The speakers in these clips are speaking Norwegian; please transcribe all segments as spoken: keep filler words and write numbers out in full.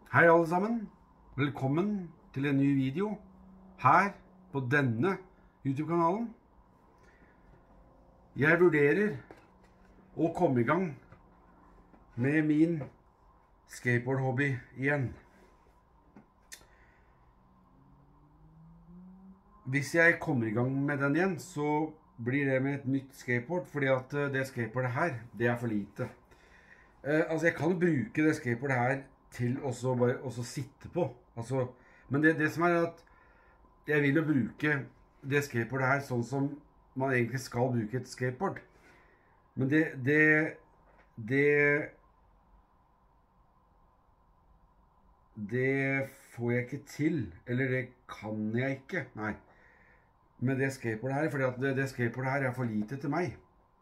Hei alle sammen, velkommen til en ny video her på denne YouTube-kanalen. Jeg vurderer å komme i gang med min skateboard-hobby igjen. Hvis jeg kommer i gang med den igjen, så blir det med et nytt skateboard, fordi at det skateboardet her, det er for lite. Eh, altså, jeg kan jo bruke det skateboardet her til også bare også sitte på. Altså, men det, det som er at jeg vil jo bruke det skateboardet her sånn som man egentlig skal bruke et skateboard. Men det, det, det, det får jeg ikke til, eller det kan jeg ikke, nei, med det skateboardet her, fordi at det, det skateboardet her er for lite til meg.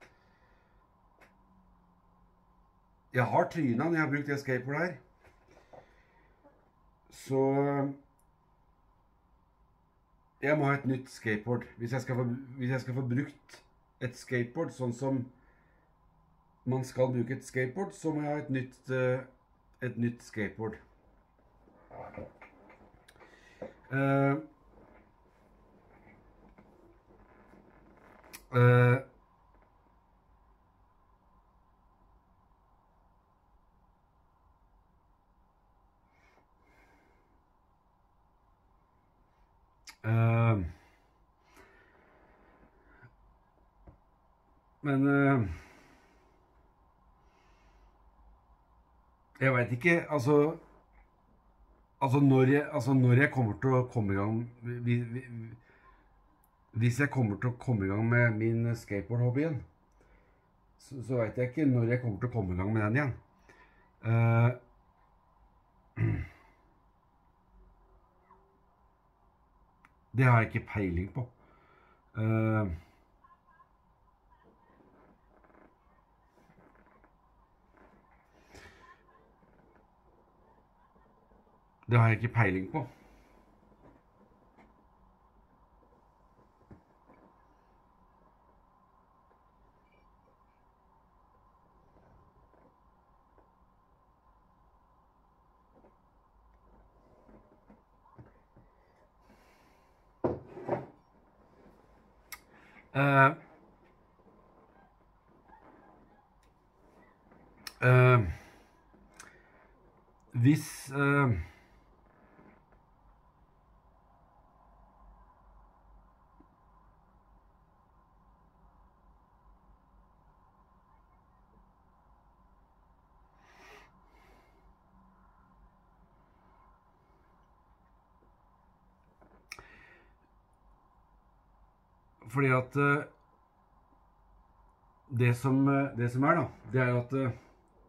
Jeg har trynet når jeg har brukt det skateboardet her. Så jeg må ha et nytt skateboard. Hvis jeg skal få, hvis jeg skal få brukt et skateboard sånn som man skal bruke et skateboard, så må jeg ha et nytt, et nytt skateboard. Uh, uh, Uh, men uh, jeg vet ikke, altså, altså, når jeg, altså når jeg kommer til å komme i gang, vi, vi, hvis jeg kommer til å komme i gang med min skateboard-hobby igjen, så, så vet jeg ikke når jeg kommer til å komme i gang med den igjen. Uh, Det har jeg ikke peiling på. Uh, det har jeg ikke peiling på. Uh, uh, hvis uh, fordi at uh, det som, det som er da, det er at uh,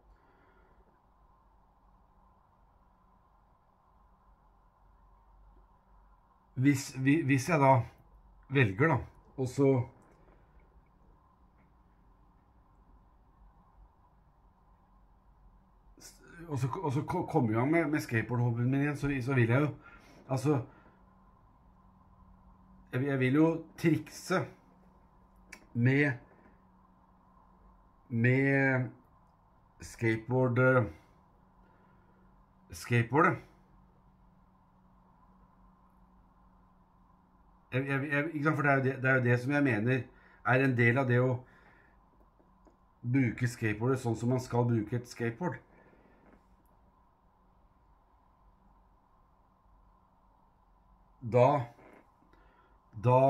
hvis, hvis jeg da velger da, og så og så, og så komme i gang med, med skateboard-hobbyen min igjen, så, så vil jeg jo, altså, jeg, jeg vil jo trikse med med skateboard skateboardet. Jeg, jeg, jeg, ikke sant, for det er, jo det, det er jo det som jeg mener er en del av det å bruke skateboardet sånn som man skal bruke et skateboard. Da da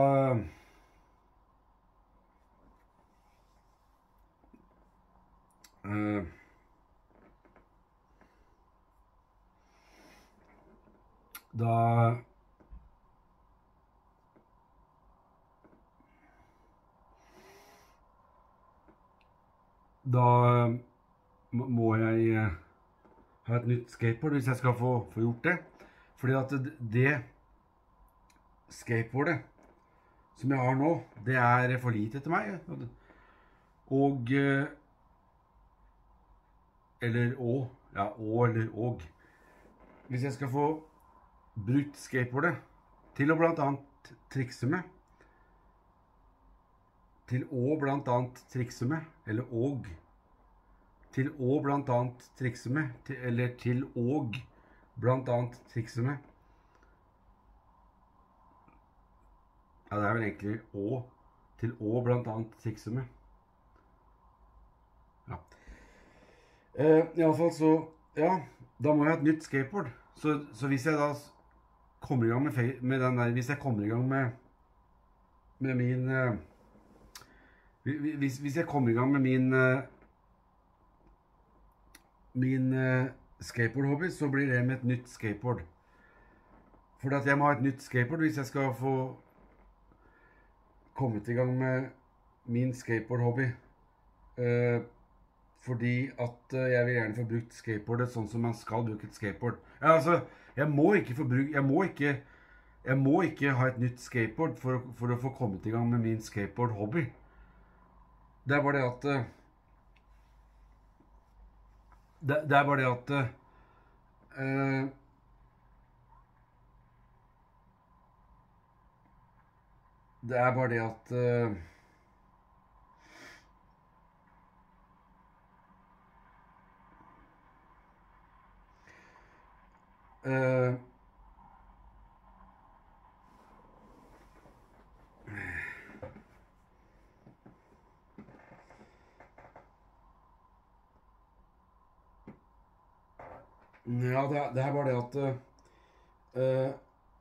Uh, da da må jeg ha et nytt skateboard hvis jeg skal få, få gjort det, fordi at det skateboardet som jeg har nå, det er for lite til meg, og eller å, ja, å eller og. Hvis jeg skal få brukt skateboardet til å blant annet trikse med, til å blant annet trikse med, eller og, til å blant annet trikse med, til, eller til å blant annet trikse med. Ja, det er vel egentlig å, til å blant annet trikse med. Ja. Eh, I alle fall så, ja, da må jeg ha et nytt skateboard. Så, så hvis jeg da kommer i gang med, med den der, hvis jeg kommer i gang med, med min, eh, hvis, hvis jeg kommer i gang med min, eh, min eh, skateboard-hobby, så blir det med et nytt skateboard. For at jeg må ha et nytt skateboard hvis jeg skal få kommet i gang med min skateboard-hobby. Eh, fordi at eh, jeg vil gjerne få brukt skateboardet sånn som man skal bruke et skateboard. Ja, altså, jeg må ikke få bruke, jeg må ikke, jeg må ikke ha et nytt skateboard for, for å få kommet i gang med min skateboard-hobby. Det er bare det at eh, det, det er bare det at eh, det er bare det at uh, uh, ja, det er, det er bare det at uh,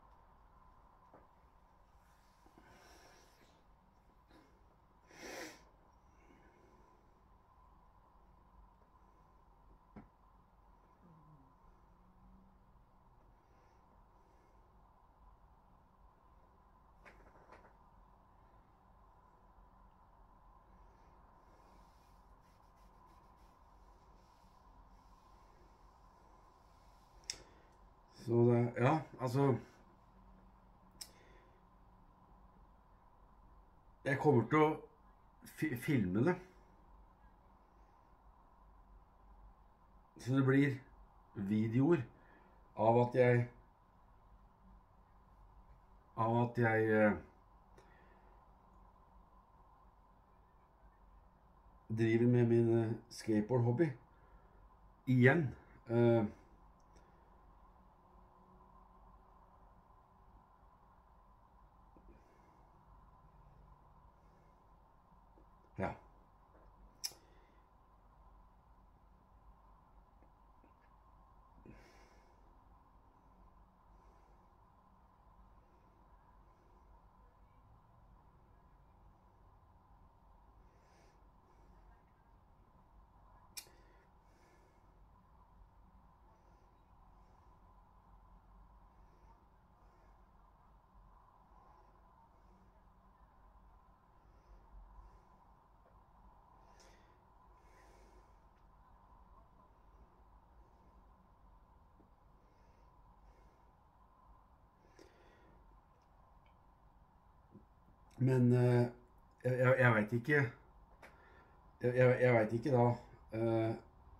Så det, ja, altså jeg kommer til å fi filme det. Så det blir videoer av at jeg av at jeg eh, driver med min eh, skateboard-hobby igjen. Eh, ja. Men uh, jeg, jeg, jeg vet ikke jeg, jeg, jeg vet ikke da uh,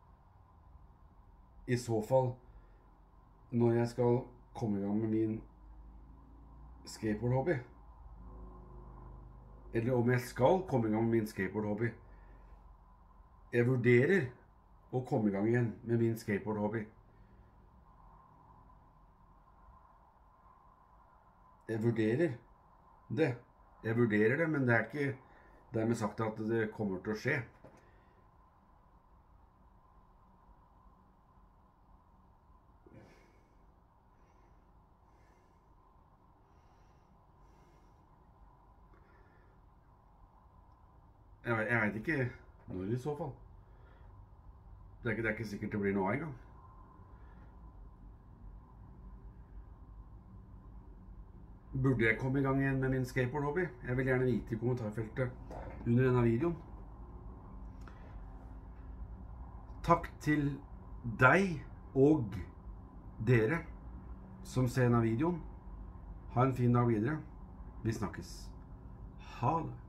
i så fall når jeg skal komme i gang med min skateboard-hobby, eller om jeg skal komme i gang med min skateboard-hobby. Jeg vurderer å komme i gang igjen med min skateboard-hobby. Jeg vurderer det. Jeg vurderer det, men det er ikke dermed sagt at det kommer til å skje. Jeg, jeg vet ikke når i så fall. Det er ikke, det er ikke sikkert det blir noe av en gang. Burde jeg komme i gang igjen med min skateboard-hobby? Jeg vil gjerne vite i kommentarfeltet under denne videoen. Takk til deg og dere som ser denne videoen. Ha en fin dag videre. Vi snakkes. Ha det.